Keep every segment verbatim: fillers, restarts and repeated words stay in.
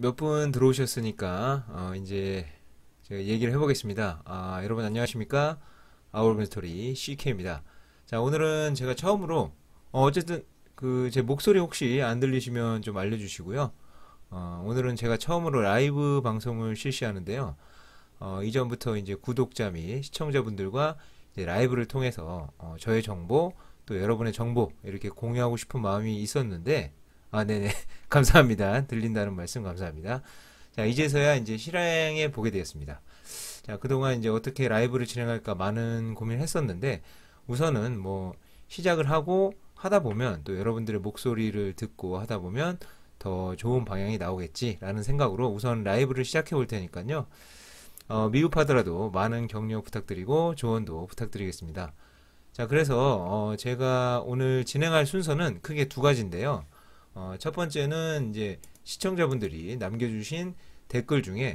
몇 분 들어오셨으니까 어, 이제 제가 얘기를 해보겠습니다. 아, 여러분 안녕하십니까? 아울벤 스토리 씨케이입니다. 자, 오늘은 제가 처음으로 어, 어쨌든 그 제 목소리 혹시 안 들리시면 좀 알려주시고요. 어, 오늘은 제가 처음으로 라이브 방송을 실시하는데요. 어, 이전부터 이제 구독자 및 시청자분들과 이제 라이브를 통해서 어, 저의 정보 또 여러분의 정보 이렇게 공유하고 싶은 마음이 있었는데 아, 네네. 감사합니다. 들린다는 말씀 감사합니다. 자, 이제서야 이제 실행해 보게 되었습니다. 자, 그동안 이제 어떻게 라이브를 진행할까 많은 고민을 했었는데 우선은 뭐 시작을 하고 하다 보면 또 여러분들의 목소리를 듣고 하다 보면 더 좋은 방향이 나오겠지라는 생각으로 우선 라이브를 시작해 볼 테니까요. 어, 미흡하더라도 많은 격려 부탁드리고 조언도 부탁드리겠습니다. 자, 그래서 어, 제가 오늘 진행할 순서는 크게 두 가지인데요. 어, 첫 번째는 이제 시청자분들이 남겨주신 댓글 중에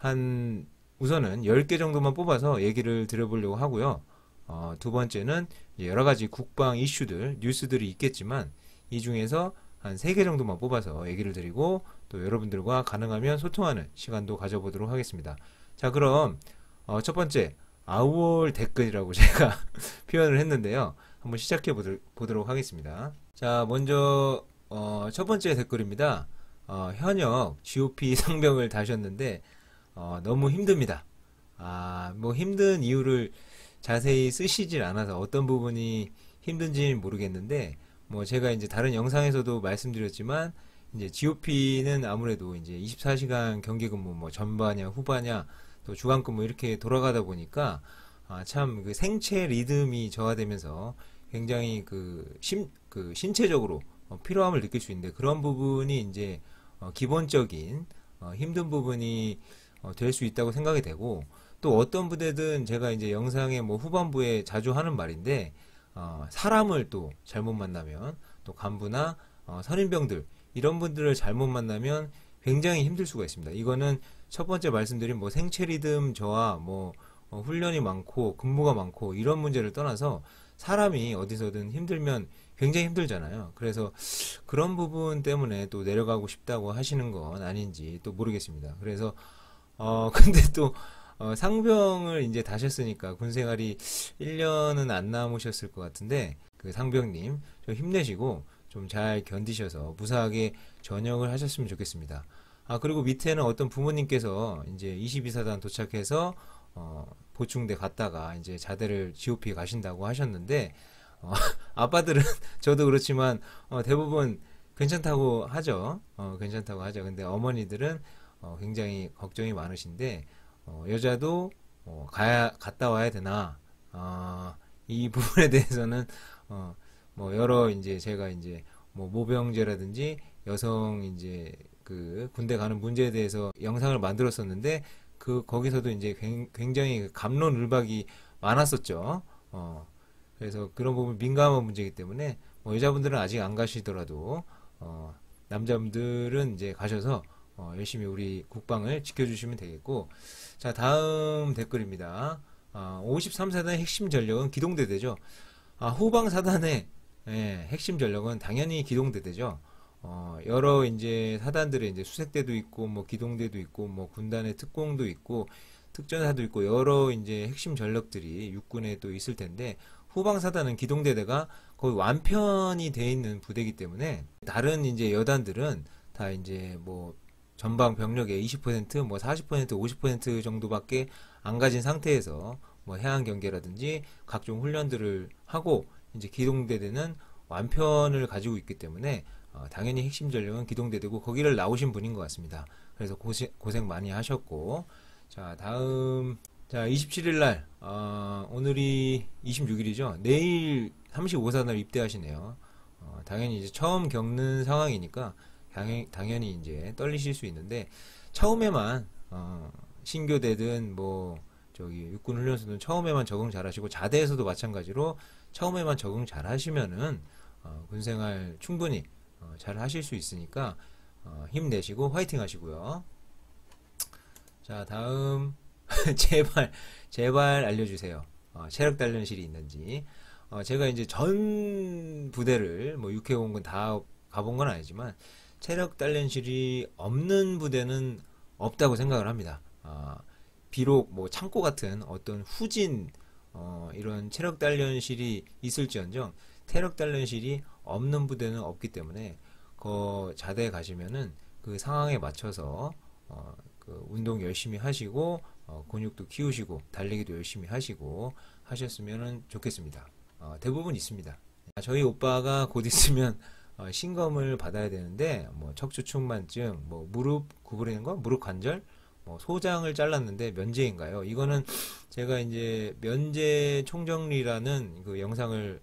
한 우선은 열 개 정도만 뽑아서 얘기를 드려보려고 하고요. 어, 두 번째는 이제 여러 가지 국방 이슈들, 뉴스들이 있겠지만 이 중에서 한 세 개 정도만 뽑아서 얘기를 드리고 또 여러분들과 가능하면 소통하는 시간도 가져보도록 하겠습니다. 자, 그럼 어, 첫 번째 아우월 댓글이라고 제가 표현을 했는데요. 한번 시작해 보도록 하겠습니다. 자, 먼저 어, 첫 번째 댓글입니다. 어, 현역 지오피 상병을 다셨는데 어, 너무 힘듭니다. 아, 뭐 힘든 이유를 자세히 쓰시질 않아서 어떤 부분이 힘든지 모르겠는데 뭐 제가 이제 다른 영상에서도 말씀드렸지만 이제 지오피는 아무래도 이제 이십사 시간 경기 근무 뭐 전바냐 후바냐 또 주간 근무 이렇게 돌아가다 보니까 아, 참 그 생체 리듬이 저하되면서 굉장히 그 심, 그 신체적으로 어, 필요함을 느낄 수 있는데 그런 부분이 이제 어, 기본적인 어, 힘든 부분이 어, 될 수 있다고 생각이 되고 또 어떤 부대든 제가 이제 영상의 뭐 후반부에 자주 하는 말인데 어, 사람을 또 잘못 만나면 또 간부나 어, 선임병들 이런 분들을 잘못 만나면 굉장히 힘들 수가 있습니다. 이거는 첫 번째 말씀드린 뭐 생체 리듬 저하 뭐 어, 훈련이 많고 근무가 많고 이런 문제를 떠나서 사람이 어디서든 힘들면 굉장히 힘들잖아요. 그래서 그런 부분 때문에 또 내려가고 싶다고 하시는 건 아닌지 또 모르겠습니다. 그래서 어 근데 또 어, 상병을 이제 다셨으니까 군 생활이 일 년은 안 남으셨을 것 같은데 그 상병님 좀 힘내시고 좀 잘 견디셔서 무사하게 전역을 하셨으면 좋겠습니다. 아, 그리고 밑에는 어떤 부모님께서 이제 이십이 사단 도착해서 어, 보충대 갔다가 이제 자대를 지오피에 가신다고 하셨는데 어, 아빠들은 저도 그렇지만 어, 대부분 괜찮다고 하죠. 어, 괜찮다고 하죠. 근데 어머니들은 어, 굉장히 걱정이 많으신데 어, 여자도 어, 가야 갔다 와야 되나? 어, 이 부분에 대해서는 어, 뭐 여러 이제 제가 이제 뭐 모병제라든지 여성 이제 그 군대 가는 문제에 대해서 영상을 만들었었는데 그 거기서도 이제 굉장히 갑론을박이 많았었죠. 어, 그래서 그런 부분 민감한 문제이기 때문에 뭐 여자분들은 아직 안 가시더라도 어, 남자분들은 이제 가셔서 어, 열심히 우리 국방을 지켜주시면 되겠고 자 다음 댓글입니다. 아, 오십삼 사단의 핵심 전력은 기동대대죠. 아, 후방 사단의 예, 핵심 전력은 당연히 기동대대죠. 어, 여러 이제 사단들의 이제 수색대도 있고 뭐 기동대도 있고 뭐 군단의 특공도 있고 특전사도 있고 여러 이제 핵심 전력들이 육군에 또 있을 텐데 후방 사단은 기동대대가 거의 완편이 돼 있는 부대이기 때문에 다른 이제 여단들은 다 이제 뭐 전방 병력의 이십 퍼센트, 뭐 사십 퍼센트, 오십 퍼센트 정도밖에 안 가진 상태에서 뭐 해안 경계라든지 각종 훈련들을 하고 이제 기동대대는 완편을 가지고 있기 때문에 어, 당연히 핵심 전력은 기동대대고 거기를 나오신 분인 것 같습니다. 그래서 고생, 고생 많이 하셨고 자 다음 자 이십칠 일 날 어, 오늘이 이십육 일이죠. 내일 삼십오 사단을 입대하시네요. 어, 당연히 이제 처음 겪는 상황이니까 당연, 당연히 이제 떨리실 수 있는데 처음에만 어, 신교대든 뭐 저기 육군훈련소는 처음에만 적응 잘하시고 자대에서도 마찬가지로 처음에만 적응 잘하시면은 어, 군생활 충분히 어, 잘 하실 수 있으니까 어, 힘내시고 화이팅 하시고요. 자 다음 제발 제발 알려주세요. 어, 체력 단련실이 있는지. 어, 제가 이제 전 부대를 뭐 육해공군 다 가본 건 아니지만 체력 단련실이 없는 부대는 없다고 생각을 합니다. 아, 비록 뭐 창고 같은 어떤 후진 어, 이런 체력 단련실이 있을지언정 체력 단련실이 없는 부대는 없기 때문에 그 자대에 가시면은 그 상황에 맞춰서 어, 그 운동 열심히 하시고 어, 근육도 키우시고 달리기도 열심히 하시고 하셨으면 좋겠습니다. 어, 대부분 있습니다. 저희 오빠가 곧 있으면 어, 신검을 받아야 되는데 뭐 척추측만증, 뭐 무릎 구부리는 거, 무릎 관절, 뭐 소장을 잘랐는데 면제인가요? 이거는 제가 이제 면제 총정리라는 그 영상을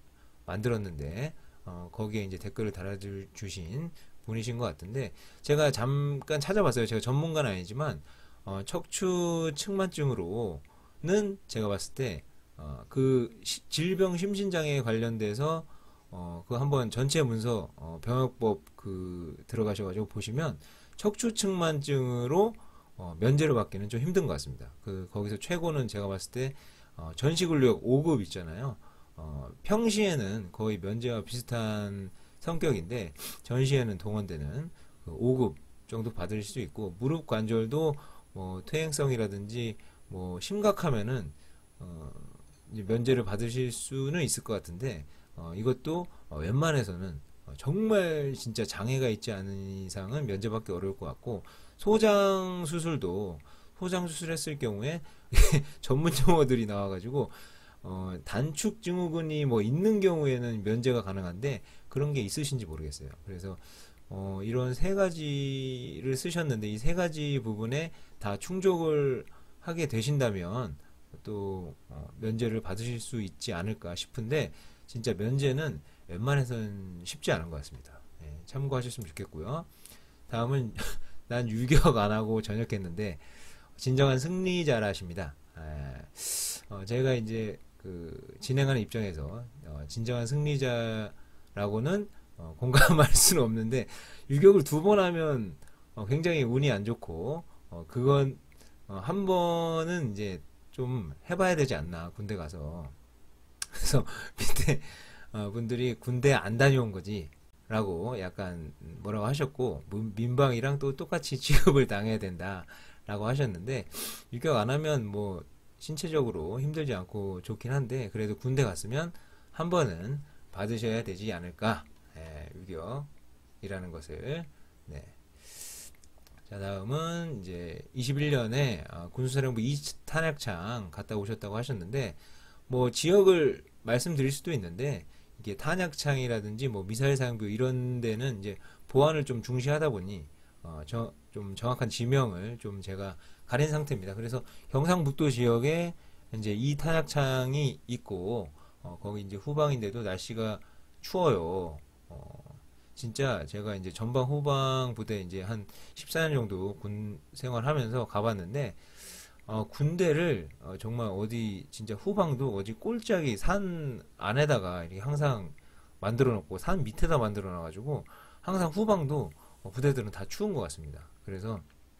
만들었는데 어, 거기에 이제 댓글을 달아주신 분이신 것 같은데 제가 잠깐 찾아봤어요. 제가 전문가는 아니지만 어, 척추 측만증으로는 제가 봤을 때 어, 그 시- 질병 심신장애에 관련돼서 어, 그 한번 전체 문서 어, 병역법 그 들어가셔가지고 보시면 척추 측만증으로 어, 면제를 받기는 좀 힘든 것 같습니다. 그 거기서 최고는 제가 봤을 때 어, 전시근력 오 급 있잖아요. 어, 평시에는 거의 면제와 비슷한 성격인데 전시에는 동원되는 그 오 급 정도 받을 수 있고 무릎 관절도 뭐 퇴행성이라든지 뭐 심각하면은 어, 이제 면제를 받으실 수는 있을 것 같은데 어, 이것도 어, 웬만해서는 어, 정말 진짜 장애가 있지 않은 이상은 면제받기 어려울 것 같고 소장 수술도 소장 수술했을 경우에 전문 용어들이 나와가지고 어, 단축 증후군이 뭐 있는 경우에는 면제가 가능한데 그런 게 있으신지 모르겠어요. 그래서 어, 이런 세 가지를 쓰셨는데 이 세 가지 부분에 다 충족을 하게 되신다면 또 어, 면제를 받으실 수 있지 않을까 싶은데 진짜 면제는 웬만해서는 쉽지 않은 것 같습니다. 예, 참고하셨으면 좋겠고요. 다음은 난 유격 안 하고 전역했는데 진정한 승리자라십니다. 예, 어, 제가 이제 그 진행하는 입장에서 어, 진정한 승리자라고는 어, 공감할 수는 없는데 유격을 두 번 하면 어, 굉장히 운이 안 좋고 어, 그건 어, 한 번은 이제 좀 해봐야 되지 않나 군대 가서 그래서 밑에 어, 분들이 군대 안 다녀온 거지 라고 약간 뭐라고 하셨고 문- 민방이랑 또 똑같이 취급을 당해야 된다 라고 하셨는데 유격 안 하면 뭐 신체적으로 힘들지 않고 좋긴 한데 그래도 군대 갔으면 한 번은 받으셔야 되지 않을까 예, 유격이라는 것을 네. 자 다음은 이제 이십일 년에 군수사령부 이 탄약창 갔다 오셨다고 하셨는데 뭐 지역을 말씀드릴 수도 있는데 이게 탄약창이라든지 뭐 미사일 사용부 이런 데는 이제 보안을 좀 중시하다 보니 어, 저, 좀 정확한 지명을 좀 제가 가린 상태입니다. 그래서 경상북도 지역에 이제 이 탄약창이 있고 어, 거기 이제 후방인데도 날씨가 추워요. 어, 진짜 제가 이제 전방 후방 부대 이제 한 십사 년 정도 군 생활하면서 가봤는데 어, 군대를 어, 정말 어디 진짜 후방도 어디 꼴짝이 산 안에다가 이렇게 항상 만들어 놓고 산 밑에다 만들어 놔가지고 항상 후방도 어, 부대들은 다 추운 것 같습니다. 그래서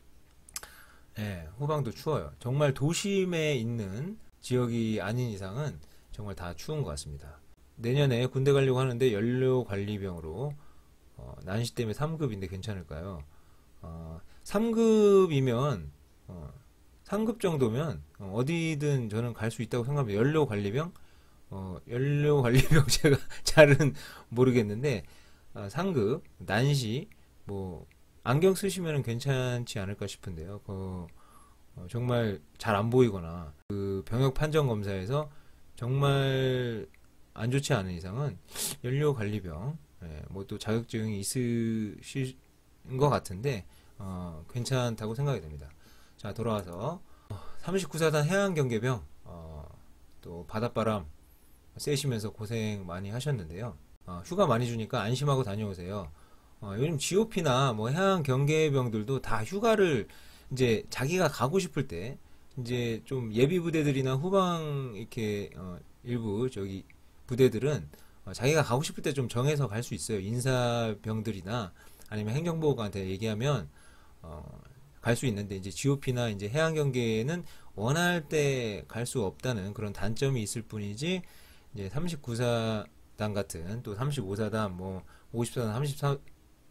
예, 후방도 추워요. 정말 도심에 있는 지역이 아닌 이상은 정말 다 추운 것 같습니다. 내년에 군대 가려고 하는데 연료 관리병으로 어, 난시 때문에 삼 급인데 괜찮을까요? 어, 삼 급이면 어, 삼 급 정도면 어, 어디든 저는 갈 수 있다고 생각합니다. 연료 관리병? 어, 연료 관리병 제가 잘은 모르겠는데 어, 삼 급 난시 뭐 안경 쓰시면 괜찮지 않을까 싶은데요. 그, 어, 정말 잘 안 보이거나 그 병역 판정 검사에서 정말 안 좋지 않은 이상은 연료 관리병 예, 뭐 또 자격증이 있으신 것 같은데 어, 괜찮다고 생각이 됩니다. 자 돌아와서 삼십구 사단 해양경계병 어, 또 바닷바람 쐬시면서 고생 많이 하셨는데요. 어, 휴가 많이 주니까 안심하고 다녀오세요. 어, 요즘 지오피나 뭐 해양경계병들도 다 휴가를 이제 자기가 가고 싶을 때 이제 좀 예비 부대들이나 후방 이렇게 어, 일부 저기 부대들은 어, 자기가 가고 싶을 때 좀 정해서 갈 수 있어요. 인사병들이나 아니면 행정보호관한테 얘기하면 어, 갈 수 있는데 이제 지오피나 이제 해양경계에는 원할 때 갈 수 없다는 그런 단점이 있을 뿐이지 이제 삼십구 사단 같은 또 삼십오 사단 뭐 오십 사단 삼십사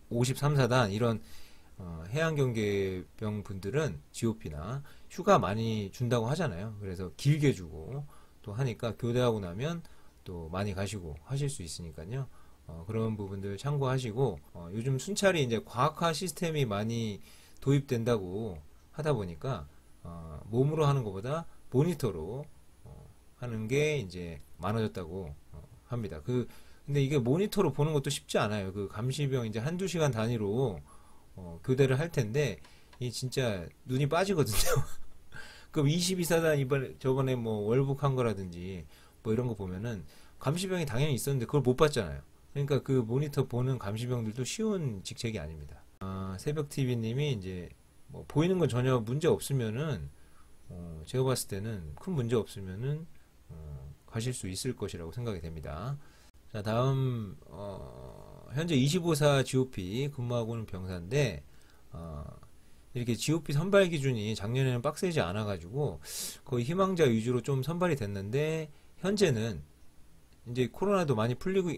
오십삼 사단 이런 어, 해양경계병 분들은 지오피나 휴가 많이 준다고 하잖아요. 그래서 길게 주고 또 하니까 교대하고 나면 또 많이 가시고 하실 수 있으니까요. 어, 그런 부분들 참고하시고 어, 요즘 순찰이 이제 과학화 시스템이 많이 도입된다고 하다 보니까 어, 몸으로 하는 것보다 모니터로 어, 하는 게 이제 많아졌다고 어, 합니다. 그 근데 이게 모니터로 보는 것도 쉽지 않아요. 그 감시병 이제 한두 시간 단위로 어, 교대를 할 텐데 이 진짜 눈이 빠지거든요. 그럼 이십이 사단 이번에 저번에 뭐 월북한 거라든지 뭐 이런 거 보면은 감시병이 당연히 있었는데 그걸 못 봤잖아요. 그러니까 그 모니터 보는 감시병들도 쉬운 직책이 아닙니다. 아, 새벽티비님이 이제 뭐 보이는 건 전혀 문제 없으면은 어, 제가 봤을 때는 큰 문제 없으면은 어, 가실 수 있을 것이라고 생각이 됩니다. 자, 다음 어, 현재 이십오 사 지오피 근무하고 있는 병사인데 어, 이렇게 지오피 선발 기준이 작년에는 빡세지 않아가지고 거의 희망자 위주로 좀 선발이 됐는데 현재는 이제 코로나도 많이 풀리고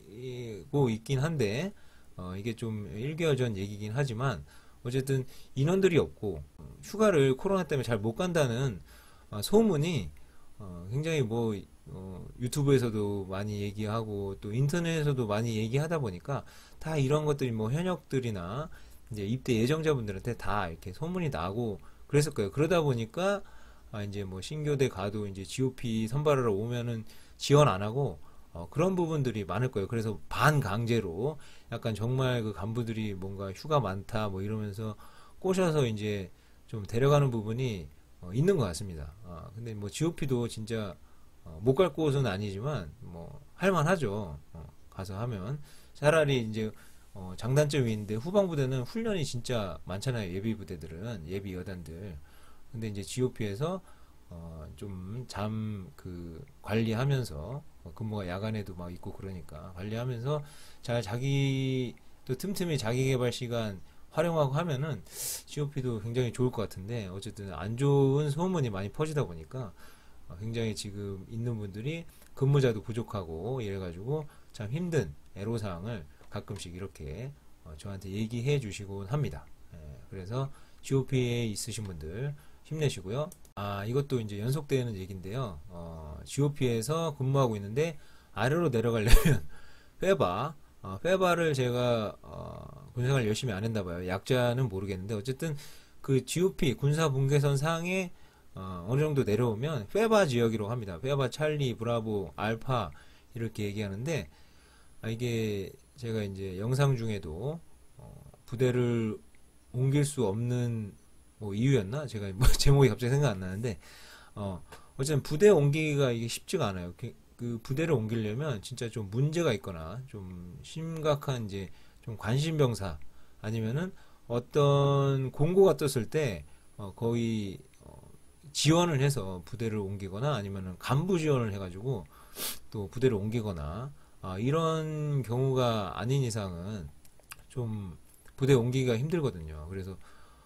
있긴 한데 어, 이게 좀 일 개월 전 얘기긴 하지만 어쨌든 인원들이 없고 휴가를 코로나 때문에 잘 못 간다는 어, 소문이 어, 굉장히 뭐 어, 유튜브에서도 많이 얘기하고 또 인터넷에서도 많이 얘기하다 보니까 다 이런 것들이 뭐 현역들이나 이제 입대 예정자분들한테 다 이렇게 소문이 나고 그랬을 거예요. 그러다 보니까 아 이제 뭐 신교대 가도 이제 지오피 선발하러 오면은 지원 안 하고 어, 그런 부분들이 많을 거예요. 그래서 반강제로 약간 정말 그 간부들이 뭔가 휴가 많다 뭐 이러면서 꼬셔서 이제 좀 데려가는 부분이 어, 있는 것 같습니다. 어, 근데 뭐 지오피도 진짜 어, 못 갈 곳은 아니지만 뭐 할만하죠. 어, 가서 하면 차라리 이제 어, 장단점이 있는데 후방부대는 훈련이 진짜 많잖아요. 예비부대들은 예비 여단들. 근데 이제 지오피에서 어, 좀 잠 그 관리하면서 어, 근무가 야간에도 막 있고 그러니까 관리하면서 잘 자기 또 틈틈이 자기 개발 시간 활용하고 하면은 지오피도 굉장히 좋을 것 같은데 어쨌든 안 좋은 소문이 많이 퍼지다 보니까 어, 굉장히 지금 있는 분들이 근무자도 부족하고 이래가지고 참 힘든 애로사항을 가끔씩 이렇게 어, 저한테 얘기해 주시곤 합니다. 예, 그래서 지오피에 있으신 분들 힘내시고요. 아, 이것도 이제 연속되는 얘기인데요. 어, 지오피에서 근무하고 있는데 아래로 내려가려면 페바, 어, 페바를 제가 어, 군생활 열심히 안 했나 봐요. 약자는 모르겠는데 어쨌든 그 지오피 군사 분계선 상에 어, 어느 정도 내려오면 페바 지역이라고 합니다. 페바, 찰리, 브라보, 알파 이렇게 얘기하는데 아, 이게 제가 이제 영상 중에도 어, 부대를 옮길 수 없는 뭐 이유였나? 제가 뭐 제목이 갑자기 생각 안 나는데 어, 어쨌든 부대 옮기기가 이게 쉽지가 않아요. 그, 그 부대를 옮기려면 진짜 좀 문제가 있거나 좀 심각한 이제 좀 관심병사 아니면은 어떤 공고가 떴을 때 어, 거의 어, 지원을 해서 부대를 옮기거나 아니면은 간부 지원을 해가지고 또 부대를 옮기거나 아, 이런 경우가 아닌 이상은 좀 부대 옮기기가 힘들거든요. 그래서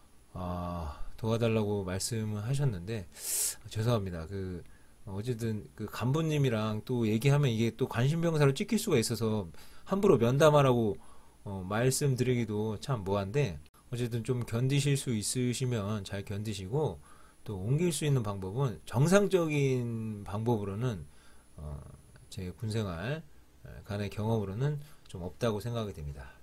아, 도와달라고 말씀을 하셨는데 죄송합니다. 그 어쨌든 그 간부님이랑 또 얘기하면 이게 또 관심병사로 찍힐 수가 있어서 함부로 면담하라고 어, 말씀드리기도 참 뭐한데 어쨌든 좀 견디실 수 있으시면 잘 견디시고 또 옮길 수 있는 방법은 정상적인 방법으로는 어, 제 군생활 간의 경험으로는 좀 없다고 생각이 됩니다.